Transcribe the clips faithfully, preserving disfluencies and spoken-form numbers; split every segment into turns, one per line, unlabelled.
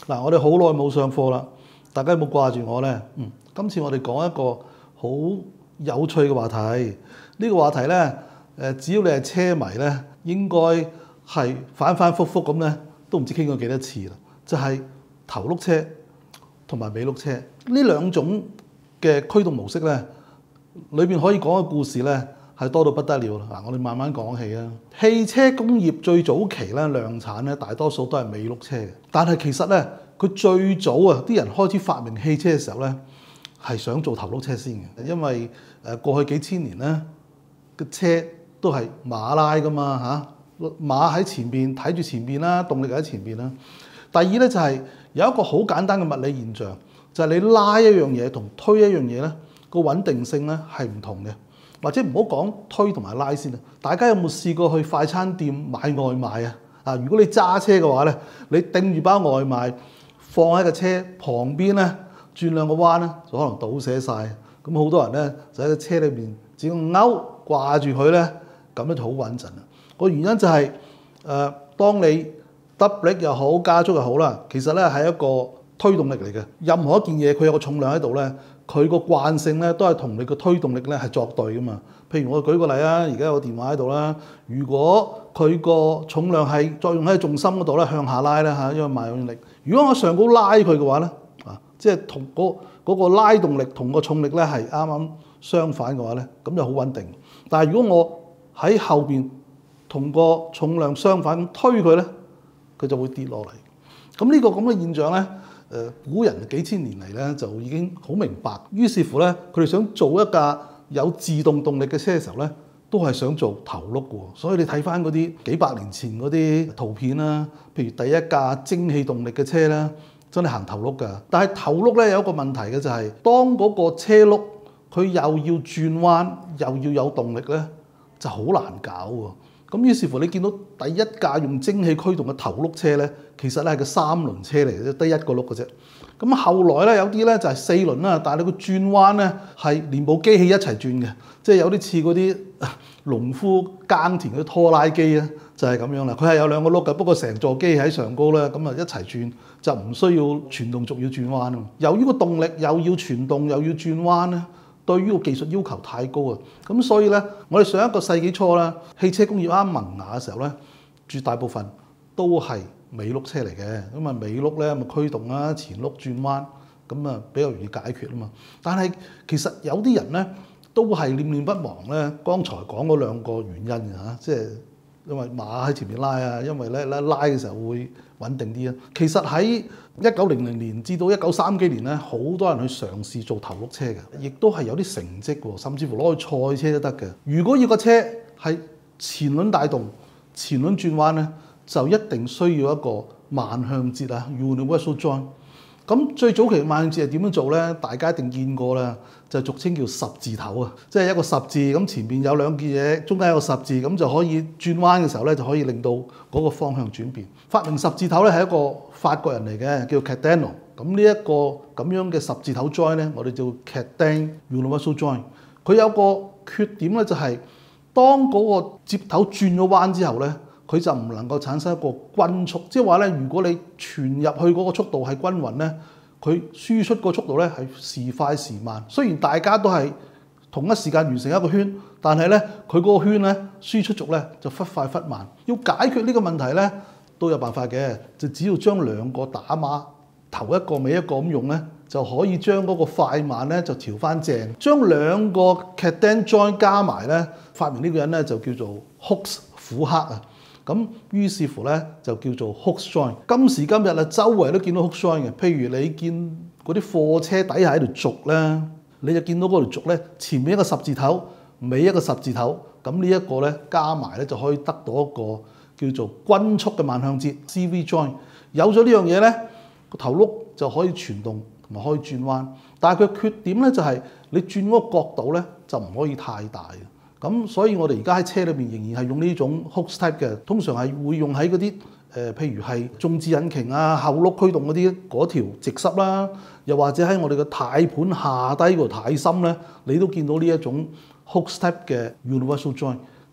嗱，我哋好耐冇上課啦，大家有冇掛住我呢？嗯，今次我哋講一個好有趣嘅話題。呢、這個話題呢，誒，只要你係車迷呢，應該係反反覆覆咁呢，都唔知傾過幾多次啦。就係、是、頭轆車同埋尾轆車呢兩種嘅驅動模式呢，裏邊可以講嘅故事呢，係多到不得了啦！嗱，我哋慢慢講起啊。汽車工業最早期咧量產咧，大多數都係尾轆車嘅。但係其實咧，佢最早啊，啲人開始發明汽車嘅時候咧，係想做頭轆車先嘅。因為誒過去幾千年咧，個車都係馬拉噶嘛嚇，馬喺前邊睇住前邊啦，動力喺前邊啦。第二咧就係有一個好簡單嘅物理現象，就係你拉一樣嘢同推一樣嘢咧，個穩定性咧係唔同嘅。或者唔好講推同埋拉先啊！大家有冇試過去快餐店買外賣啊？啊，如果你揸車嘅話咧，你掟住包外賣放喺個車旁邊咧，轉兩個彎咧，就可能倒瀉晒。咁好多人咧就喺個車裏邊只個勾掛住佢咧，咁樣就好穩陣啦。個原因就係、是、誒、呃，當你得力又好，加速又好啦，其實咧係一個推動力嚟嘅。任何一件嘢佢有個重量喺度咧。佢個慣性咧都係同你個推動力咧係作對噶嘛。譬如我舉個例啊，而家有個電話喺度啦。如果佢個重量係作用喺重心嗰度咧，向下拉咧嚇，因為萬有引力。如果我上高拉佢嘅話咧，啊，即係同嗰嗰個拉動力同個重力咧係啱啱相反嘅話咧，咁就好穩定。但係如果我喺後邊同個重量相反推佢咧，佢就會跌落嚟。咁呢個咁嘅現象咧。誒古人幾千年嚟咧就已經好明白，於是乎咧佢哋想做一架有自動動力嘅車嘅時候咧，都係想做頭轆嘅喎。所以你睇翻嗰啲幾百年前嗰啲圖片啦，譬如第一架蒸汽動力嘅車咧，真係行頭轆㗎。但係頭轆咧有一個問題嘅就係，當嗰個車轆佢又要轉彎又要有動力咧，就好難搞喎。咁於是乎你見到第一架用蒸汽驅動嘅頭轆車咧，其實咧係個三輪車嚟嘅啫，得一個轆嘅啫。咁後來咧有啲咧就係四輪啦，但係你個轉彎咧係連部機器一齊轉嘅，即係有啲似嗰啲農夫耕田嗰啲拖拉機啊，就係咁樣啦。佢係有兩個轆嘅，不過成座機器喺上高咧，咁啊一齊轉就唔需要全動軸要轉彎啊。由於個動力又要全動又要轉彎咧，對於個技術要求太高啊，咁所以咧，我哋上一個世紀初啦，汽車工業啱萌芽嘅時候咧，絕大部分都係尾轆車嚟嘅，咁啊尾轆咧咪驅動啦，前轆轉彎，咁啊比較容易解決啊嘛。但係其實有啲人咧都係念念不忘咧，剛才講嗰兩個原因嘅嚇，即係因為馬喺前面拉啊，因為咧拉拉嘅時候會穩定啲啊。其實喺一九零零年至到一九三幾年咧，好多人去嘗試做頭轆車嘅，亦都係有啲成績喎，甚至乎攞去賽車都得嘅。如果要個車係前輪帶動、前輪轉彎咧，就一定需要一個慢向節啊 （universal joint）。咁最早期嘅慢向節係點樣做咧？大家一定見過啦，就係俗稱叫十字頭啊，即係一個十字咁前邊有兩件嘢，中間有個十字咁就可以轉彎嘅時候咧，就可以令到嗰個方向轉變。發明十字頭咧係一個法國人嚟嘅，叫 Cardano。咁呢一個咁樣嘅十字頭 joint 咧，我哋叫 Cardan universal joint。佢有個缺點咧，就係當嗰個接頭轉咗彎之後咧，佢就唔能夠產生一個均速，即係話咧，如果你傳入去嗰個速度係均勻咧，佢輸出個速度咧係時快時慢。雖然大家都係同一時間完成一個圈，但係咧佢嗰個圈咧輸出軸咧就忽快忽慢。要解決呢個問題咧都有辦法嘅，就只要將兩個打碼頭一個尾一個咁用咧，就可以將嗰個快慢咧就調翻正。將兩個 Cardan joint 加埋咧，發明呢個人咧就叫做 Hooks 虎克啊。咁於是乎咧就叫做 Hooks joint。今時今日啊，周圍都見到 Hooks joint 嘅。譬如你見嗰啲貨車底下喺度軸咧，你就見到嗰條軸咧，前面一個十字頭，尾一個十字頭。咁呢一個咧加埋咧就可以得到一個叫做均速嘅慢向節 C V joint。有咗呢樣嘢咧，個頭轆就可以傳動同埋可以轉彎。但係佢缺點咧就係你轉嗰個角度咧就唔可以太大。咁所以我哋而家喺車裏邊仍然係用呢種 Hooks type 嘅，通常係會用喺嗰啲誒，譬如係縱置引擎啊、後轆驅動嗰啲嗰條直濕啦，又或者喺我哋嘅軚盤下低個軚芯咧，你都見到呢一種 Hooks type 嘅 universal joint。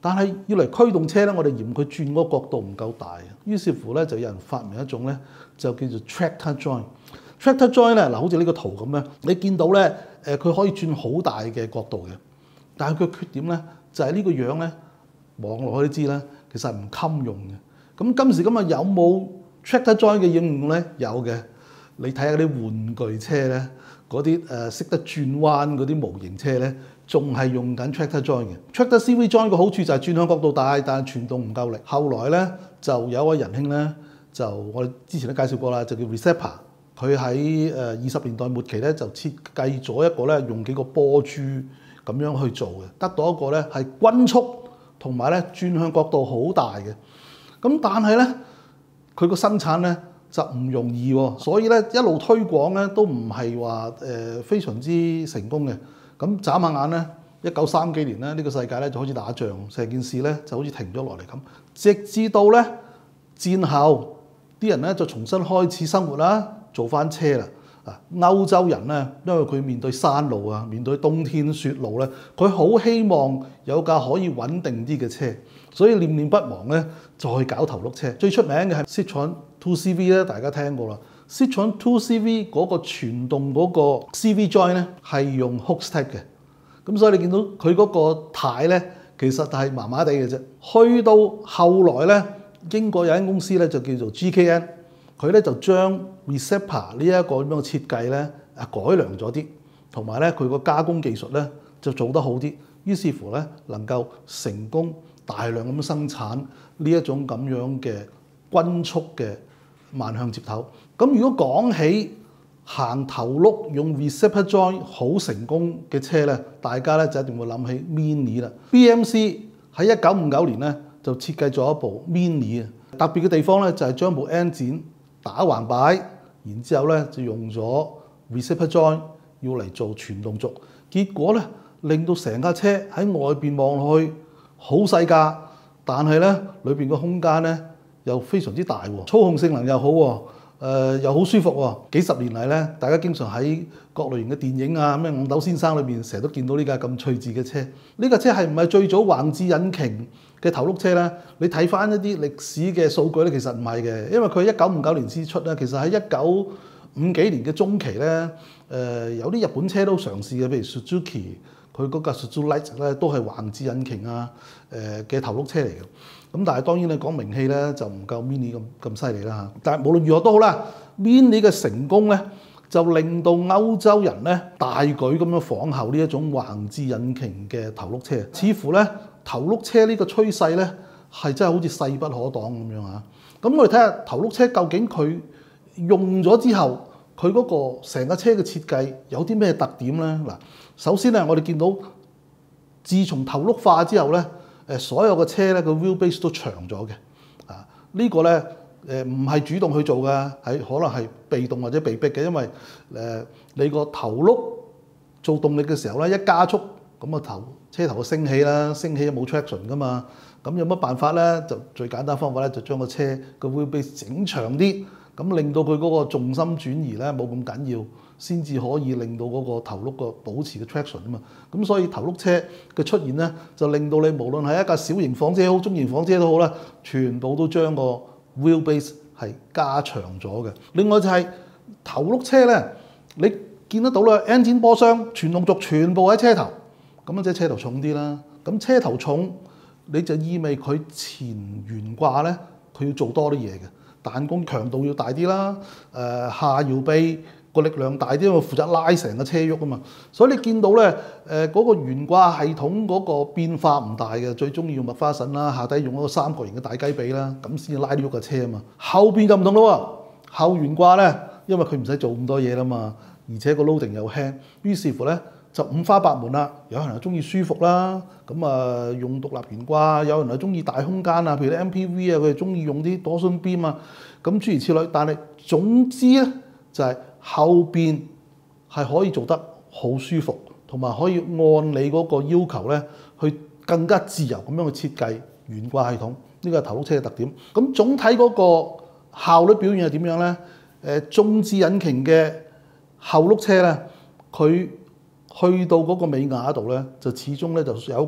但係要嚟驅動車咧，我哋嫌佢轉嗰個角度唔夠大，於是乎咧就有人發明一種咧就叫做 tractor joint。tractor joint 咧嗱，好似呢個圖咁咧，你見到咧誒佢可以轉好大嘅角度嘅，但係佢缺點咧就係呢個樣咧望落去都知啦，其實係唔襟用嘅。咁今時今日有冇 tractor joint 嘅應用咧？有嘅，你睇下啲玩具車咧，嗰啲誒識得轉彎嗰啲模型車咧，仲係用緊 tractor joint 嘅。tractor C V joint 個好處就係轉向角度大，但係傳動唔夠力。後來咧就有位仁兄咧，就我哋之前都介紹過啦，就叫 Rexepa。佢喺誒二十年代末期咧就設計咗一個咧用幾個波珠咁樣去做嘅，得到一個咧係均速同埋咧轉向角度好大嘅。咁但係咧，佢個生產咧就唔容易喎，所以咧一路推廣咧都唔係話誒非常之成功嘅。咁眨下眼咧，一九三幾年咧，呢個世界咧就開始打仗，成件事咧就好似停咗落嚟咁。直至到咧戰後，啲人咧就重新開始生活啦，做翻車啦。啊，歐洲人咧，因為佢面對山路啊，面對冬天雪路咧，佢好希望有架可以穩定啲嘅車，所以念念不忘咧，再搞頭轆車。最出名嘅係 Citroen two C V 咧，大家聽過啦。Citroen two C V 嗰個傳動嗰個 C V joint 咧係用 hook step 嘅，咁所以你見到佢嗰個軚咧，其實係麻麻地嘅啫。去到後來咧，英國有間公司咧就叫做 G K N。佢咧就將 Rexepa 呢一個咁樣嘅設計咧啊改良咗啲，同埋咧佢個加工技術咧就做得好啲，於是乎咧能夠成功大量咁生產呢一種咁樣嘅均速嘅慢向接頭。咁如果講起行頭轆用 Rexepa joint 好成功嘅車咧，大家咧就一定會諗起 Mini 啦。B M C 喺一九五九年咧就設計咗一部 Mini 啊，特別嘅地方咧就係將部 engine打橫擺，然之後咧就用咗 Rexepa joint 要嚟做傳動軸，結果咧令到成架車喺外邊望落去好細架，但係咧裏邊個空間咧又非常之大喎，操控性能又好喎，誒、呃、又好舒服喎。幾十年嚟咧，大家經常喺各類型嘅電影啊，咩《五斗先生》裏邊成日都見到呢架咁趣致嘅車。呢架車係唔係最早橫置引擎嘅頭轆車咧？你睇翻一啲歷史嘅數據咧，其實唔係嘅，因為佢一九五九年先出咧。其實喺一九五幾年嘅中期咧，誒、呃、有啲日本車都嘗試嘅，譬如 Suzuki， 佢嗰架 Suzuki Light 咧都係橫置引擎啊，誒嘅頭轆車嚟嘅。咁但係當然你講名氣咧就唔夠 Mini 咁咁犀利啦嚇。但係無論如何都好啦 ，Mini 嘅成功咧就令到歐洲人咧大舉咁樣仿效呢一種橫置引擎嘅頭轆車，似乎咧頭轆車呢個趨勢咧係真係好似勢不可擋咁樣嚇。咁我哋睇下頭轆車究竟佢用咗之後，佢嗰個成架車嘅設計有啲咩特點咧？嗱，首先咧我哋見到自從頭轆化之後咧，誒所有嘅車咧個 wheelbase 都長咗嘅。啊，呢個咧誒唔係主動去做嘅，係可能係被動或者被逼嘅，因為誒你個頭轆做動力嘅時候咧，一加速咁個頭車頭就升起啦，升起冇 traction 噶嘛，咁有乜辦法咧？就最簡單方法咧，就將個車個 wheelbase 整長啲，咁令到佢嗰個重心轉移咧冇咁緊要，先至可以令到嗰個頭轆個保持嘅 traction 啊嘛。咁所以頭轆車嘅出現咧，就令到你無論係一架小型房車好、中型房車都好啦，全部都將個 wheelbase 係加長咗嘅。另外就係頭轆車咧，你見得到啦 ，engine 波箱、傳動軸全部喺車頭，咁樣即係車頭重啲啦。咁車頭重，你就意味佢前懸掛咧，佢要做多啲嘢嘅，彈弓強度要大啲啦，誒、呃、下搖臂個力量大啲，因為負責拉成個車喐啊嘛。所以你見到咧，誒、呃、嗰、那個懸掛系統嗰個變化唔大嘅，最中意用麥花臣啦，下底用一個三角形嘅大雞髀啦，咁先至拉得喐架車啊嘛。後邊就唔同咯喎，後懸掛咧，因為佢唔使做咁多嘢啦嘛，而且個 loading 又輕，於是乎咧就五花八門啦。有人係中意舒服啦，咁啊用獨立懸掛；有人係中意大空間啊，譬如啲 M P V 啊，佢哋中意用啲多芯邊啊，咁諸如此類。但係總之咧，就係、是、後邊係可以做得好舒服，同埋可以按你嗰個要求咧，去更加自由咁樣去設計懸掛系統。呢、這個係頭轆車嘅特點。咁總體嗰個效率表現係點樣咧？誒縱置引擎嘅後轆車咧，佢去到嗰個尾牙度咧，就始終咧就有一個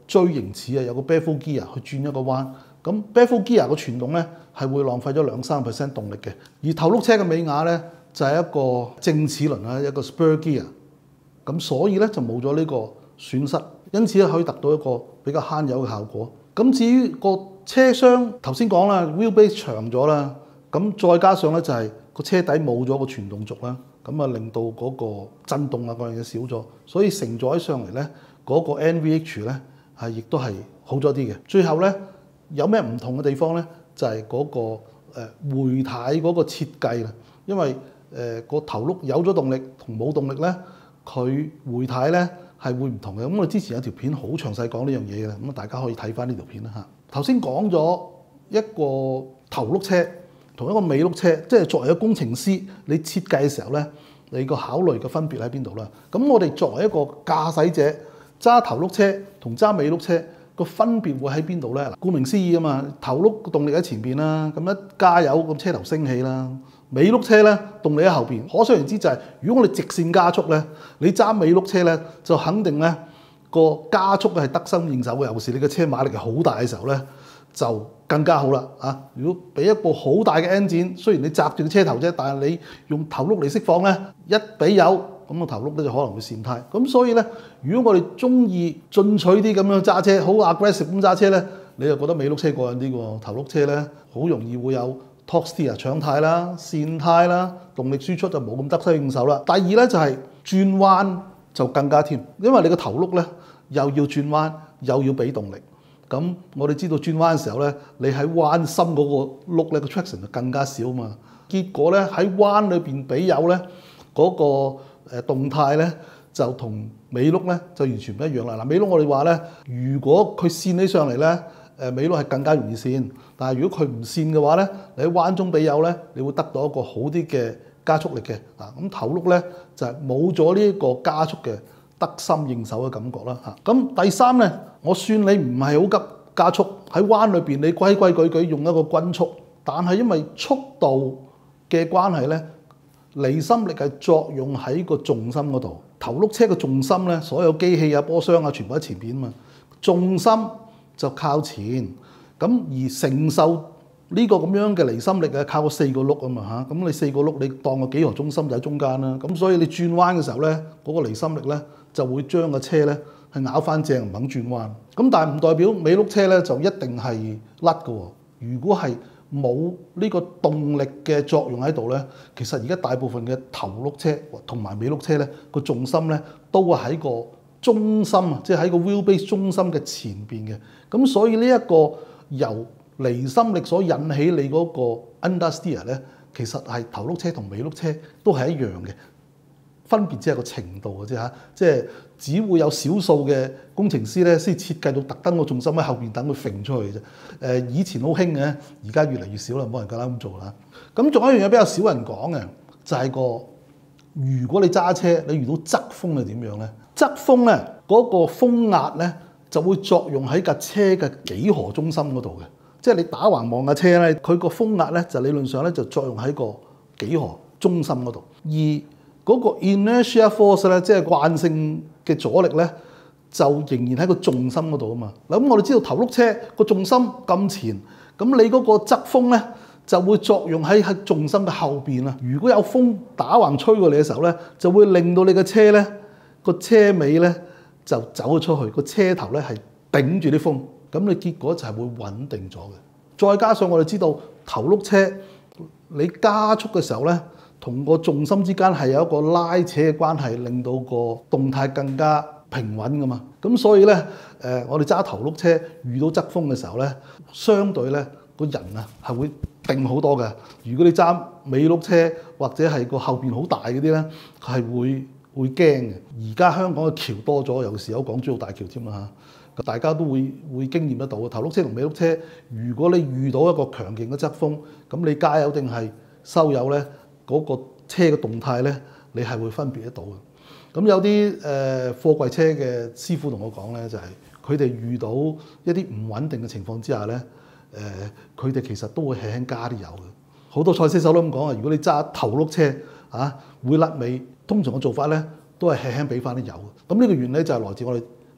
錐形似啊，有個 baffle gear 去轉一個彎。咁 baffle gear 個傳動咧係會浪費咗兩三個 percent 動力嘅。而頭轆車嘅尾牙咧就係、是、一個正齒輪啊，一個 spur gear。咁所以咧就冇咗呢個損失，因此咧可以達到一個比較慳油嘅效果。咁至於個車廂頭先講啦 ，wheelbase 長咗啦，咁再加上咧就係、是、個車底冇咗個傳動軸啦，咁啊令到嗰個震動啊嗰樣嘢少咗，所以承載上嚟咧嗰個 N V H 咧係亦都係好咗啲嘅。最後咧有咩唔同嘅地方咧？就係、是、嗰、那個誒、呃、回軚嗰個設計啦，因為誒個、呃、頭轆有咗動力同冇動力咧。佢回軚咧係會唔同嘅，咁我哋之前有條片好詳細講呢樣嘢嘅，咁啊大家可以睇翻呢條片啦嚇。頭先講咗一個頭轆車同一個尾轆車，即係作為一個工程師，你設計嘅時候咧，你個考慮嘅分別喺邊度啦？咁我哋作為一個駕駛者，揸頭轆車同揸尾轆車個分別會喺邊度咧？嗱，顧名思義啊嘛，頭轆個動力喺前邊啦，咁一加油咁車頭升起啦。尾轆車咧動力喺後邊，可想而知就係、是、如果我哋直線加速咧，你揸尾轆車咧就肯定咧個加速係得心應手嘅。尤其是你嘅車馬力係好大嘅時候咧，就更加好啦啊！如果俾一部好大嘅 engine，雖然你揸住個車頭啫，但係你用頭轆嚟釋放咧，一俾油咁個頭轆咧就可能會跣軚。咁所以咧，如果我哋中意進取啲咁樣揸車，好 aggressive 咁揸車咧，你就覺得尾轆車過癮啲喎。頭轆車咧好容易會有torque steer 搶軚啦、跣軚啦，動力輸出就冇咁得心應手啦。第二咧就係、是、轉彎就更加添，因為你個頭轆咧又要轉彎又要俾動力。咁我哋知道轉彎嘅時候咧，你喺彎心嗰個轆咧個 traction 就更加少嘛。結果咧喺彎裏邊俾油咧嗰個誒動態咧就同尾轆咧就完全唔一樣啦。嗱，尾轆我哋話咧，如果佢跣起上嚟咧。誒尾轆係更加容易跣，但係如果佢唔跣嘅話咧，你喺彎中俾油咧，你會得到一個好啲嘅加速力嘅。啊，咁頭轆咧就係冇咗呢一個加速嘅得心應手嘅感覺啦。嚇，咁第三咧，我算你唔係好急加速喺彎裏邊，你規規矩矩用一個均速，但係因為速度嘅關係咧，離心力係作用喺個重心嗰度。頭轆車嘅重心咧，所有機器啊、波箱啊，全部喺前邊啊嘛，重心就靠前，咁而承受呢個咁樣嘅離心力係靠個四個轆啊嘛嚇，咁你四個轆你當個幾何中心就喺中間啦，咁所以你轉彎嘅時候咧，嗰、那個離心力咧就會將個車咧係咬翻正唔肯轉彎，咁但係唔代表尾轆車咧就一定係甩嘅喎。如果係冇呢個動力嘅作用喺度咧，其實而家大部分嘅頭轆車同埋尾轆車咧個重心咧都會喺個中心啊，即係喺個 wheelbase 中心嘅前邊嘅，咁所以呢一個由離心力所引起你嗰個 understeer 咧，其實係頭轆車同尾轆車都係一樣嘅，分別只係個程度嘅啫嚇，即係只會有少數嘅工程師咧先設計到特登個重心喺後邊等佢揈出去嘅啫。誒以前好興嘅，而家越嚟越少啦，冇人夠膽咁做啦。咁仲有一樣嘢比較少人講嘅，就係個如果你揸車你遇到側風係點樣咧？側風咧，嗰個風壓咧就會作用喺架車嘅幾何中心嗰度嘅，即係你打橫望架車咧，佢個風壓咧就理論上咧就作用喺個幾何中心嗰度，而嗰個 inertia force 咧，即係慣性嘅阻力咧，就仍然喺個重心嗰度啊嘛。嗱，咁我哋知道頭轆車個重心咁前，咁你嗰個側風咧就會作用喺喺重心嘅後邊啊。如果有風打橫吹過嚟嘅時候咧，就會令到你嘅車咧，個車尾咧就走咗出去，個車頭咧係頂住啲風，咁你結果就係會穩定咗嘅。再加上我哋知道頭轆車你加速嘅時候咧，同個重心之間係有一個拉扯嘅關係，令到個動態更加平穩噶嘛。咁所以咧，誒、呃、我哋揸頭轆車遇到側風嘅時候咧，相對咧個人啊係會定好多嘅。如果你揸尾轆車或者係個後邊好大嗰啲咧，係會會驚嘅。而家香港嘅橋多咗，尤其是有港珠澳大橋添啦嚇，大家都會會經驗得到。頭轆車同尾轆車，如果你遇到一個強勁嘅側風，咁你加油定係收油咧？嗰個車嘅動態咧，你係會分別得到嘅。咁有啲誒、呃、貨櫃車嘅師傅同我講咧，就係佢哋遇到一啲唔穩定嘅情況之下咧，誒佢哋其實都會輕輕加啲油嘅。好多賽車手都咁講啊，如果你揸頭轆車啊會甩尾，通常嘅做法咧都係輕輕俾翻啲油嘅。咁呢個原理就係來自我哋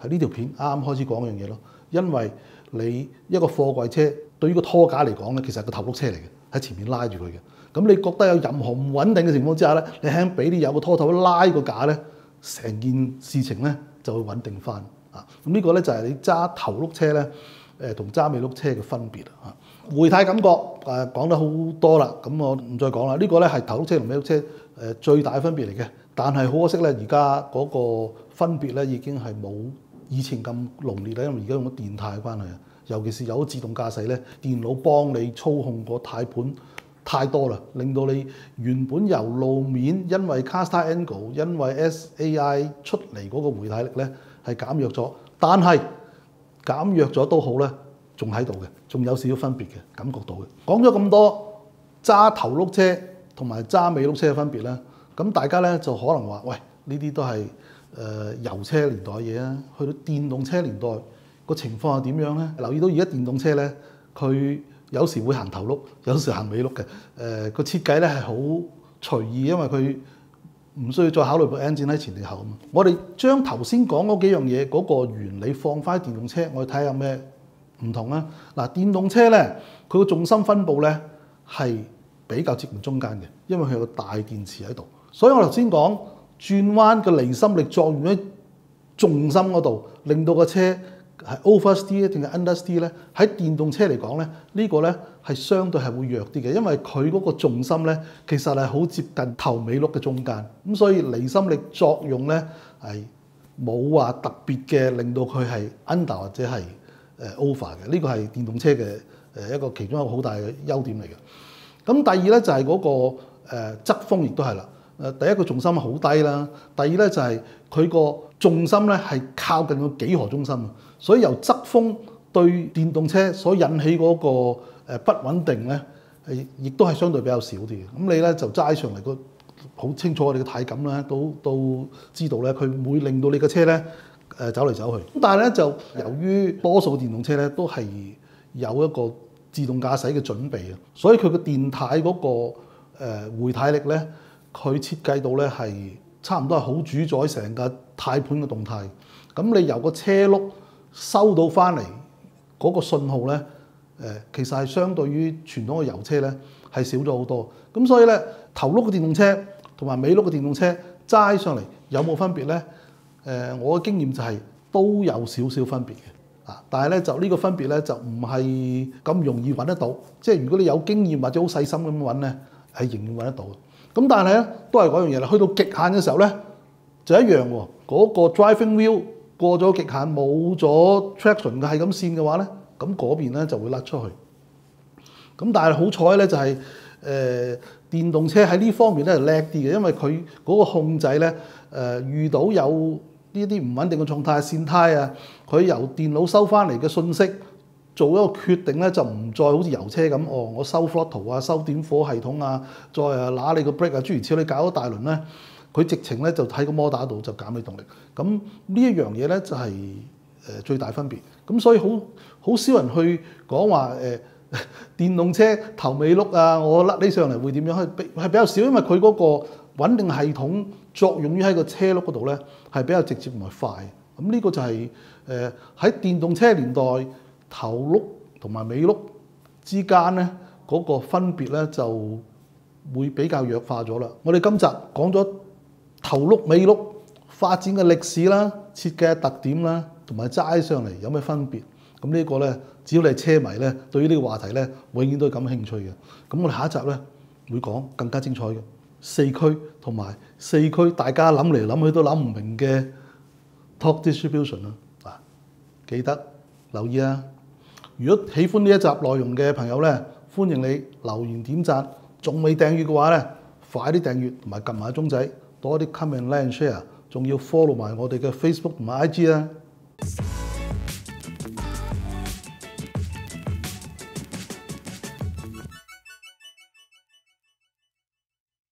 係呢條片啱啱開始講一樣嘢咯。因為你一個貨櫃車對於個拖架嚟講咧，其實係個頭碌車嚟嘅，喺前面拉住佢嘅。咁你覺得有任何唔穩定嘅情況之下咧，你輕俾啲有個拖頭拉個架咧，成件事情咧就會穩定翻啊！咁呢個咧就係你揸頭碌車咧，誒同揸尾碌車嘅分別啊！回軚感覺誒講得好多啦，咁我唔再講啦。呢個咧係頭碌車同尾碌車誒最大嘅分別嚟嘅，但係好可惜咧，而家嗰個分別咧已經係冇以前咁濃烈啦，因為而家用咗電軚嘅關係啊，尤其是有自動駕駛咧，電腦幫你操控個軚盤太多啦，令到你原本由路面因為 caster angle 因為 S A I 出嚟嗰個回軚力咧係減弱咗，但係減弱咗都好咧，仲喺度嘅，仲有少少分別嘅，感覺到嘅。講咗咁多揸頭碌車同埋揸尾碌車嘅分別咧，咁大家咧就可能話：喂，呢啲都係誒、呃、油車年代嘢啊，去到電動車年代個情況係點樣咧？留意到而家電動車咧，佢有時會行頭碌，有時行尾碌嘅。誒、呃、個設計咧係好隨意，因為佢唔需要再考慮部 engine 喺前定後啊嘛。我哋將頭先講嗰幾樣嘢嗰、嗰個原理放翻電動車，我哋睇下有咩唔同啊。嗱，電動車咧，佢個重心分佈咧係比較接近中間嘅，因為佢有個大電池喺度。所以我頭先講轉彎嘅離心力作用喺重心嗰度，令到個車係 oversteer 定係 understeer 咧？喺電動車嚟講咧，呢個咧係相對係會弱啲嘅，因為佢嗰個重心咧其實係好接近頭尾轆嘅中間，咁所以離心力作用咧係冇話特別嘅令到佢係 under 或者係誒 over 嘅。呢個係電動車嘅誒一個其中一個好大嘅優點嚟嘅。咁第二咧就係嗰個誒側風亦都係啦。誒第一個重心好低啦，第二咧就係佢個重心咧係靠近個幾何中心啊，所以由側風對電動車所引起嗰個誒不穩定咧，係亦都係相對比較少啲嘅。咁你咧就齋上嚟個好清楚我哋嘅體感咧，都都知道咧，佢唔會令到你嘅車咧誒走嚟走去。咁但係咧就由於多數電動車咧都係有一個自動駕駛嘅準備啊，所以佢個電軚嗰個誒回軚力咧，佢設計到咧係差唔多係好主宰成個軚盤嘅動態。咁你由個車轆收到翻嚟嗰個信號咧，誒其實係相對於傳統嘅油車咧係少咗好多。咁所以咧頭轆嘅電動車同埋尾轆嘅電動車齋上嚟有冇分別咧？誒我嘅經驗就係都有少少分別嘅。啊，但係咧就呢個分別咧就唔係咁容易揾得到。即係如果你有經驗或者好細心咁揾咧，係仍然揾得到。咁但係咧都係嗰樣嘢啦，去到極限嘅時候咧就一樣喎。嗰個 driving wheel 過咗極限冇咗 traction 嘅係咁線嘅話咧，咁嗰邊咧就會甩出去。咁但係好彩咧就係誒電動車喺呢方面咧係叻啲嘅，因為佢嗰個控制咧誒遇到有呢啲唔穩定嘅狀態線胎啊，佢由電腦收翻嚟嘅信息做一個決定咧，就唔再好似油車咁，哦，我收 throttle 啊，收點火系統啊，再啊揦你個 brake 啊，諸如此類，你搞咗大輪咧，佢直情咧就喺個摩打度就減你動力。咁呢一樣嘢咧就係誒最大分別。咁所以好好少人去講話誒電動車頭尾轆啊，我甩你上嚟會點樣？係比係比較少，因為佢嗰個穩定系統作用於喺個車轆嗰度咧係比較直接同埋快。咁呢個就係誒喺電動車年代，頭轆同埋尾轆之間咧嗰個分別咧就會比較弱化咗啦。我哋今集講咗頭轆尾轆發展嘅歷史啦、設計嘅特點啦，同埋齋上嚟有咩分別？咁呢個咧，只要你係車迷咧，對於呢個話題咧，永遠都係感興趣嘅。咁我哋下一集咧會講更加精彩嘅四驅同埋四驅大家諗嚟諗去都諗唔明嘅 torque distribution 啦。啊，記得留意啊！如果喜歡呢一集內容嘅朋友咧，歡迎你留言點讚，仲未訂閱嘅話咧，快啲訂閱同埋撳埋鐘仔，多啲 comment、like、share，仲要 follow 埋我哋嘅 Facebook 同埋 I G 啊！